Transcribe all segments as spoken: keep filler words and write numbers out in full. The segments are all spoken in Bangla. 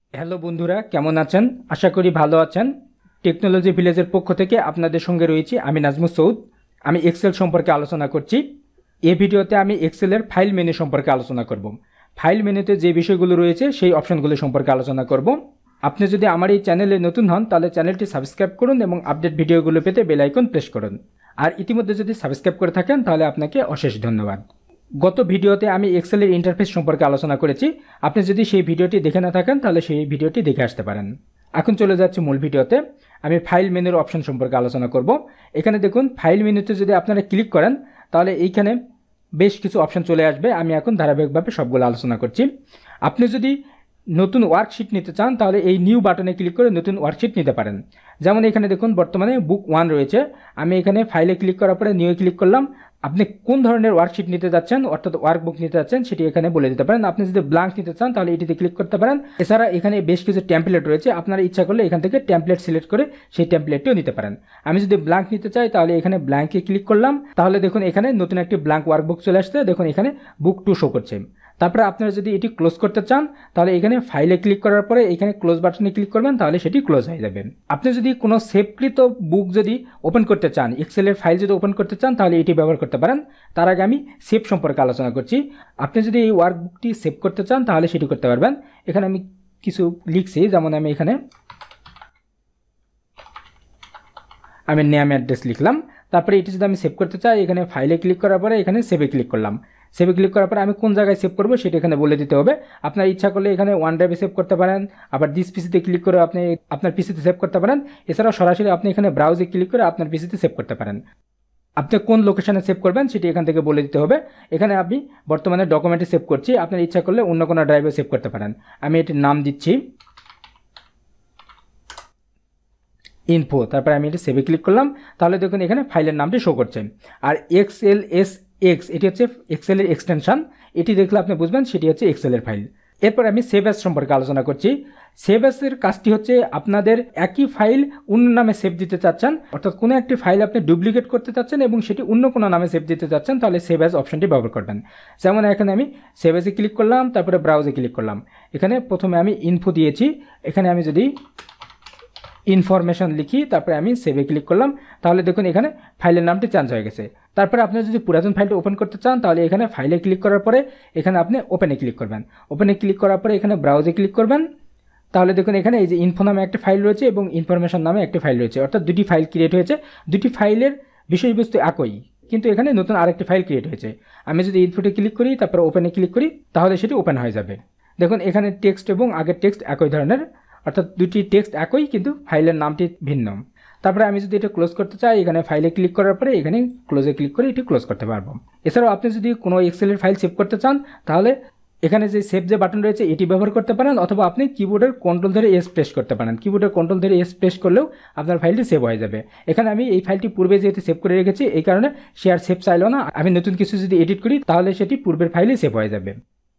হ্যালো বন্ধুরা, কেমন আছেন? আশা করি ভালো আছেন। টেকনোলজি ভিলেজের পক্ষ থেকে আপনাদের সঙ্গে রয়েছি আমি নাজমুস সৌদ। আমি এক্সেল সম্পর্কে আলোচনা করছি। এই ভিডিওতে আমি এক্সেলের ফাইল মেনু সম্পর্কে আলোচনা করব। ফাইল মেনুতে যে বিষয়গুলো রয়েছে সেই অপশনগুলো সম্পর্কে আলোচনা করব। আপনি যদি আমার এই চ্যানেলে নতুন হন তাহলে চ্যানেলটি সাবস্ক্রাইব করুন এবং আপডেট ভিডিওগুলো পেতে বেল আইকন প্রেস করুন। আর ইতিমধ্যে যদি সাবস্ক্রাইব করে থাকেন তাহলে আপনাকে অশেষ ধন্যবাদ। গত ভিডিওতে আমি এক্সেলের ইন্টারফেস সম্পর্কে আলোচনা করেছি। আপনি যদি সেই ভিডিওটি দেখে না থাকেন তাহলে সেই ভিডিওটি দেখে আসতে পারেন। এখন চলে যাচ্ছি মূল ভিডিওতে। আমি ফাইল মেনুর অপশন সম্পর্কে আলোচনা করব। এখানে দেখুন, ফাইল মেনুতে যদি আপনারা ক্লিক করেন তাহলে এইখানে বেশ কিছু অপশন চলে আসবে। আমি এখন ধারাবাহিকভাবে সবগুলো আলোচনা করছি। আপনি যদি নতুন ওয়ার্কশিট নিতে চান তাহলে এই নিউ বাটনে ক্লিক করে নতুন ওয়ার্কশিট নিতে পারেন। যেমন এখানে দেখুন বর্তমানে বুক ওয়ান রয়েছে। আমি এখানে ফাইলে ক্লিক করার পরে নিউ ক্লিক করলাম। আপনি কোন ধরনের ওয়ার্কশিট নিতে যাচ্ছেন অর্থাৎ ওয়ার্কবুক নিতে যাচ্ছেন সেটি এখানে বলে দিতে পারেন। আপনি যদি ব্ল্যাঙ্ক নিতে চান তাহলে এটিতে ক্লিক করতে পারেন। এছাড়া এখানে বেশ কিছু টেমপ্লেট রয়েছে, আপনারা ইচ্ছা করলে এখান থেকে টেমপ্লেট সিলেক্ট করে সেই টেমপ্লেটটিও নিতে পারেন। আমি যদি ব্ল্যাঙ্ক নিতে চাই তাহলে এখানে ব্ল্যাঙ্কে ক্লিক করলাম। তাহলে দেখুন এখানে নতুন একটি ব্ল্যাঙ্ক ওয়ার্কবুক চলে আসছে। দেখুন এখানে বুক টু শো করছে। তারপরে আপনারা যদি এটি ক্লোজ করতে চান তাহলে এখানে ফাইলে ক্লিক করার পরে এখানে ক্লোজ বাটনে ক্লিক করবেন, তাহলে সেটি ক্লোজ হয়ে যাবে। আপনি যদি কোনো সেভকৃত বুক যদি ওপেন করতে চান, এক্সেলের ফাইল যদি ওপেন করতে চান তাহলে এটি ব্যবহার করতে পারেন। তার আগে আমি সেভ সম্পর্কে আলোচনা করছি। আপনি যদি এই ওয়ার্কবুকটি সেভ করতে চান তাহলে সেটি করতে পারবেন। এখানে আমি কিছু লিখছি, যেমন আমি এখানে আমি নেম অ্যাড্রেস লিখলাম। তারপরে এটি যদি আমি সেভ করতে চাই এখানে ফাইলে ক্লিক করার পরে এখানে সেভে ক্লিক করলাম। সেভে ক্লিক করার পরে আমি কোন জায়গায় সেভ করবো সেটা এখানে বলে দিতে হবে। আপনার ইচ্ছা করলে এখানে ওয়ান ড্রাইভে সেভ করতে পারেন, আবার দিস পিসিতে ক্লিক করে আপনি আপনার পিসিতে সেভ করতে পারেন। এছাড়াও সরাসরি আপনি এখানে ব্রাউজে ক্লিক করে আপনার পিসিতে সেভ করতে পারেন। আপনি কোন লোকেশনে সেভ করবেন সেটি এখান থেকে বলে দিতে হবে। এখানে আমি বর্তমানে ডকুমেন্টে সেভ করছি, আপনার ইচ্ছা করলে অন্য কোনো ড্রাইভে সেভ করতে পারেন। আমি এটির নাম দিচ্ছি ইনফো। তারপরে আমি এটি সেভে ক্লিক করলাম। তাহলে দেখুন এখানে ফাইলের নামটি শো করছে। আর এক্সএল এস এক্স এটি হচ্ছে এক্সেলের এক্সটেনশন। এটি দেখলে আপনি বুঝবেন সেটি হচ্ছে এক্সেলের ফাইল। এরপর আমি সেভ অ্যাজ সম্পর্কে আলোচনা করছি। সেভ অ্যাজের কাজটি হচ্ছে আপনাদের একই ফাইল অন্য নামে সেভ দিতে চাচ্ছেন, অর্থাৎ কোনো একটি ফাইল আপনি ডুপ্লিকেট করতে চাচ্ছেন এবং সেটি অন্য কোনো নামে সেভ দিতে চাচ্ছেন, তাহলে সেভ অ্যাজ অপশনটি ব্যবহার করবেন। যেমন এখানে আমি সেভ অ্যাজে ক্লিক করলাম, তারপরে ব্রাউজে ক্লিক করলাম। এখানে প্রথমে আমি ইনফো দিয়েছি। এখানে আমি যদি ইনফরমেশন লিখি তারপরে আমি সেভে ক্লিক করলাম, তাহলে দেখুন এখানে ফাইলের নামটি চেঞ্জ হয়ে গেছে। তারপরে আপনি যদি পুরাতন ফাইলটা ওপেন করতে চান তাহলে এখানে ফাইলে ক্লিক করার পরে এখানে আপনি ওপেনে ক্লিক করবেন। ওপেনে ক্লিক করার পরে এখানে ব্রাউজে ক্লিক করবেন। তাহলে দেখুন এখানে এই যে ইনফো নামে একটা ফাইল রয়েছে এবং ইনফরমেশন নামে একটা ফাইল রয়েছে, অর্থাৎ দুটি ফাইল ক্রিয়েট হয়েছে। দুটি ফাইলের বিষয়বস্তু একই, কিন্তু এখানে নতুন আরেকটি ফাইল ক্রিয়েট হয়েছে। আমি যদি ইনফোতে ক্লিক করি তারপরে ওপেনে ক্লিক করি তাহলে সেটি ওপেন হয়ে যাবে। দেখুন এখানে টেক্সট এবং আগের টেক্সট একই ধরনের, অর্থাৎ দুটি টেক্সট একই কিন্তু ফাইলের নামটি ভিন্ন। তারপরে আমি যদি এটা ক্লোজ করতে চাই এখানে ফাইলে ক্লিক করার পরে এখানে ক্লোজে ক্লিক করে এটি ক্লোজ করতে পারবো। এছাড়াও আপনি যদি কোনো এক্সেলের ফাইল সেভ করতে চান তাহলে এখানে যে সেভ যে বাটন রয়েছে এটি ব্যবহার করতে পারেন, অথবা আপনি কিবোর্ডের কন্ট্রোল ধরে এস প্রেস করতে পারেন। কিবোর্ডের কন্ট্রোল ধরে এস প্রেস করলেও আপনার ফাইলটি সেভ হয়ে যাবে। এখানে আমি এই ফাইলটি পূর্বে যেহেতু সেভ করে রেখেছি এই কারণে সে আর সেভ চাইল না। আমি নতুন কিছু যদি এডিট করি তাহলে সেটি পূর্বের ফাইলে সেভ হয়ে যাবে।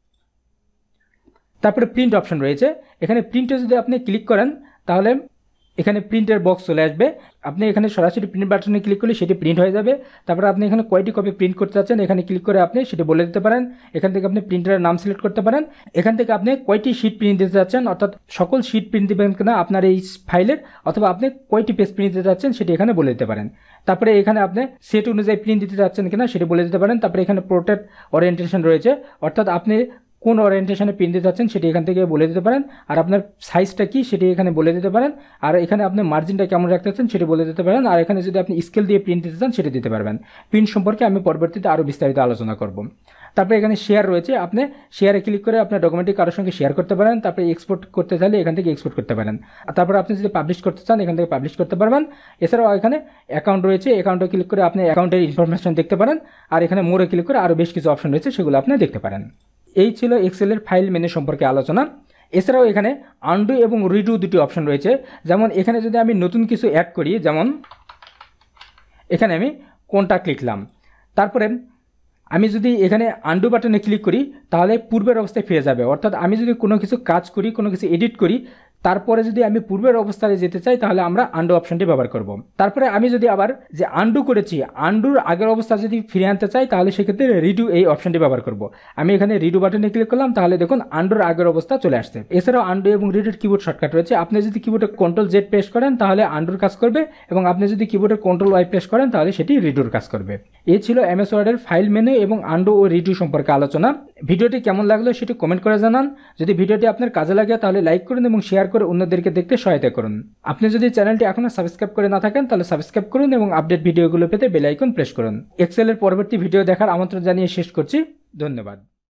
তারপরে প্রিন্ট অপশন রয়েছে। এখানে প্রিন্টে যদি আপনি ক্লিক করেন তাহলে এখানে প্রিন্টের বক্স চলে আসবে। আপনি এখানে সরাসরি প্রিন্ট বাটনে ক্লিক করলে সেটি প্রিন্ট হয়ে যাবে। তারপরে আপনি এখানে কয়টি কপি প্রিন্ট করতে চাচ্ছেন এখানে ক্লিক করে আপনি সেটি বলে দিতে পারেন। এখান থেকে আপনি প্রিন্টারের নাম সিলেক্ট করতে পারেন। এখান থেকে আপনি কয়টি শিট প্রিন্ট দিতে চাচ্ছেন, অর্থাৎ সকল শিট প্রিন্ট দেবেন কিনা আপনার এই ফাইলের, অথবা আপনি কয়টি পেজ প্রিন্ট দিতে চাচ্ছেন সেটি এখানে বলে দিতে পারেন। তারপরে এখানে আপনি সেট অনুযায়ী প্রিন্ট দিতে চাচ্ছেন কিনা সেটি বলে দিতে পারেন। তারপরে এখানে প্রোটেক্ট ওরিয়েন্টেশন রয়েছে, অর্থাৎ আপনি কোন ওরিয়েন্টেশনে প্রিন্ট দিতে চাচ্ছেন সেটি এখান থেকে বলে দিতে পারেন। আর আপনার সাইজটা কি সেটি এখানে বলে দিতে পারেন। আর এখানে আপনি মার্জিনটা কেমন রাখতে চান সেটি বলে দিতে পারেন। আর এখানে যদি আপনি স্কেল দিয়ে প্রিন্ট দিতে চান সেটি দিতে পারবেন। প্রিন্ট সম্পর্কে আমি পরবর্তীতে আরও বিস্তারিত আলোচনা করব। তারপরে এখানে শেয়ার রয়েছে, আপনি শেয়ারে ক্লিক করে আপনার ডকুমেন্টটি কারোর সঙ্গে শেয়ার করতে পারেন। তারপরে এক্সপোর্ট করতে চাইলে এখান থেকে এক্সপোর্ট করতে পারেন। তারপরে আপনি যদি পাবলিশ করতে চান এখান থেকে পাবলিশ করতে পারবেন। এছাড়াও এখানে অ্যাকাউন্ট রয়েছে, অ্যাকাউন্টে ক্লিক করে আপনি অ্যাকাউন্টের ইনফরমেশন দেখতে পারেন। আর এখানে মোরে ক্লিক করে আরও বেশ কিছু অপশন রয়েছে, সেগুলো আপনি দেখতে পারেন। এই ছিল এক্সেলের ফাইল মেনু সম্পর্কে আলোচনা। এছাড়াও এখানে আনডু এবং রিডু দুটি অপশন রয়েছে। যেমন এখানে যদি আমি নতুন কিছু অ্যাড করি, যেমন এখানে আমি কন্টাক্ট লিখলাম, তারপরে আমি যদি এখানে আনডু বাটনে ক্লিক করি তাহলে পূর্বের অবস্থায় ফিরে যাবে। অর্থাৎ আমি যদি কোনো কিছু কাজ করি, কোনো কিছু এডিট করি, তারপরে যদি আমি পূর্বের অবস্থায় যেতে চাই তাহলে আমরা আন্ডু অপশনটি ব্যবহার করব। তারপরে আমি যদি আবার যে আন্ডু করেছি আন্ডুর আগের অবস্থা যদি ফিরে আনতে চাই তাহলে সেক্ষেত্রে রিডু এই অপশনটি ব্যবহার করব। আমি এখানে রিডু বাটনে ক্লিক করলাম, তাহলে দেখুন আন্ডুর আগের অবস্থা চলে আসছে। এছাড়াও আন্ডু এবং রিডুর কিবোর্ড শর্টকাট রয়েছে। আপনি যদি কিবোর্ডে কন্ট্রোল জেড প্রেস করেন তাহলে আন্ডুর কাজ করবে, এবং আপনি যদি কিবোর্ডে কন্ট্রোল ওয়াই প্রেস করেন তাহলে সেটি রিডুর কাজ করবে। এই ছিল এমএস ওয়ার্ডের ফাইল মেনু এবং আন্ডু ও রিডু সম্পর্কে আলোচনা। ভিডিওটি কেমন লাগলো সেটি কমেন্ট করে জানান। যদি ভিডিওটি আপনার কাজে লাগে তাহলে লাইক করুন এবং শেয়ার করে অন্যদেরকে দেখতে সহায়তা করুন। আপনি যদি চ্যানেলটি এখনো সাবস্ক্রাইব করে না থাকেন তাহলে সাবস্ক্রাইব করুন এবং আপডেট ভিডিওগুলো পেতে বেল আইকন প্রেস করুন। এক্সেলের পরবর্তী ভিডিও দেখার আমন্ত্রণ জানিয়ে শেষ করছি। ধন্যবাদ।